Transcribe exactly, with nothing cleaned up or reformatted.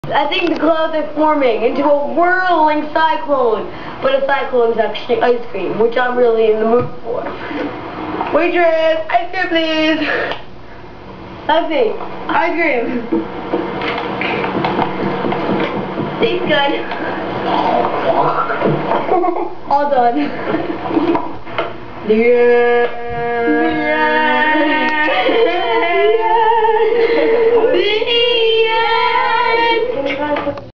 I think the clouds are forming into a whirling cyclone, but a cyclone is actually ice cream, which I'm really in the mood for. Waitress, ice cream please! Lexi, ice cream! Tastes good. All done. The end.